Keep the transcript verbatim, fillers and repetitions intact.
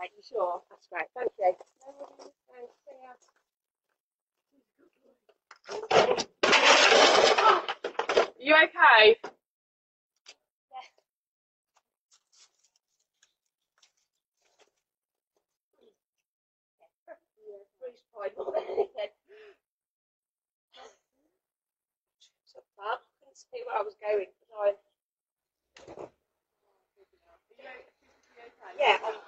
Okay, you sure? That's great. Thank you. No worries. Thanks. See ya. You okay? Bruce Pride. So far, I couldn't see where I was going. I... Yeah, I'm